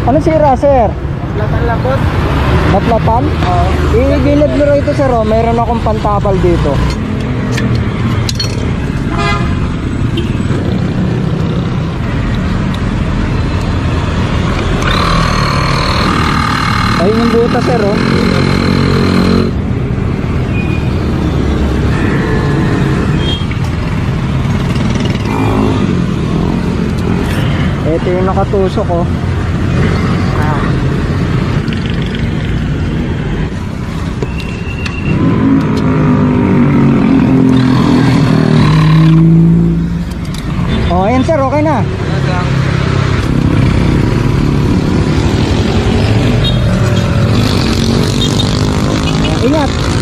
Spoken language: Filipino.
Ano sira, sir? Latan-lapot. Naplatan? Oo. Igilid mo rito, sir. Oh. Mayroon akong pantapal dito. Ayun yung butas, sir. Oh. Ito yung nakatusok, oh. Oh, ayan, sir, okay na. Ingat.